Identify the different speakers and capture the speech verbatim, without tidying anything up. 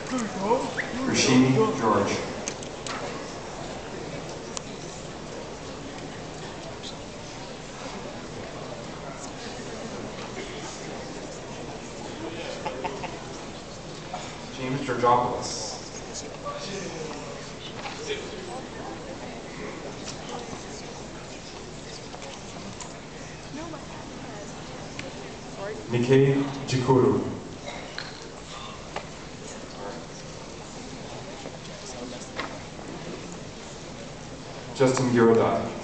Speaker 1: Rashimi George. James Georgopoulos. Nikkei Jikuru. Justin Girodai.